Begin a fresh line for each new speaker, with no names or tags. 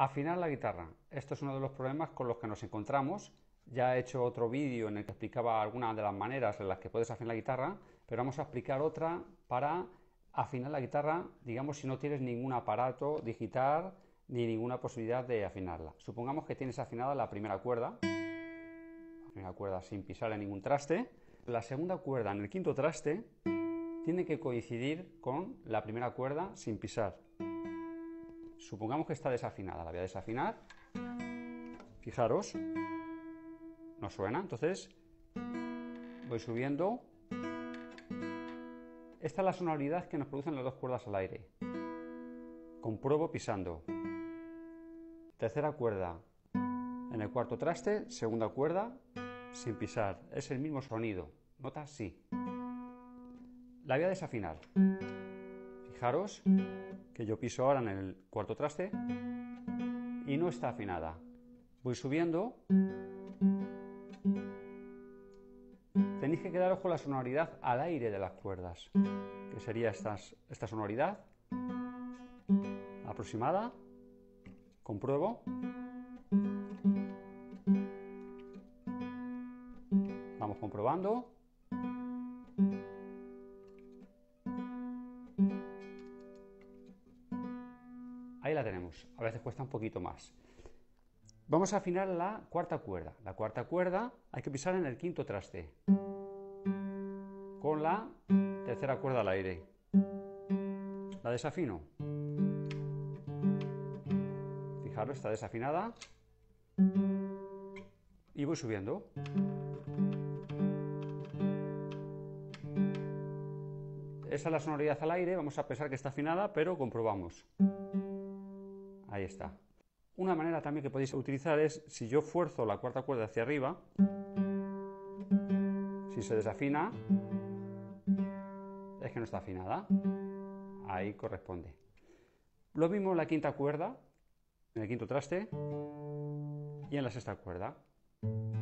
Afinar la guitarra. Esto es uno de los problemas con los que nos encontramos. Ya he hecho otro vídeo en el que explicaba algunas de las maneras en las que puedes afinar la guitarra, pero vamos a explicar otra para afinar la guitarra, digamos, si no tienes ningún aparato digital ni ninguna posibilidad de afinarla. Supongamos que tienes afinada la primera cuerda sin pisar en ningún traste. La segunda cuerda en el quinto traste tiene que coincidir con la primera cuerda sin pisar. Supongamos que está desafinada, la voy a desafinar. Fijaros, no suena, entonces voy subiendo. Esta es la sonoridad que nos producen las dos cuerdas al aire. Compruebo pisando. Tercera cuerda en el cuarto traste, segunda cuerda sin pisar. Es el mismo sonido, nota sí. La voy a desafinar. Fijaros que yo piso ahora en el cuarto traste y no está afinada. Voy subiendo. Tenéis que quedaros con la sonoridad al aire de las cuerdas, que sería esta sonoridad aproximada. Compruebo. Vamos comprobando. Ahí la tenemos. A veces cuesta un poquito más. Vamos a afinar la cuarta cuerda. La cuarta cuerda hay que pisar en el quinto traste, con la tercera cuerda al aire. La desafino. Fijaros, está desafinada. Y voy subiendo. Esa es la sonoridad al aire. Vamos a pensar que está afinada, pero comprobamos. Ahí está. Una manera también que podéis utilizar es, si yo fuerzo la cuarta cuerda hacia arriba, si se desafina, es que no está afinada. Ahí corresponde. Lo mismo en la quinta cuerda, en el quinto traste, y en la sexta cuerda.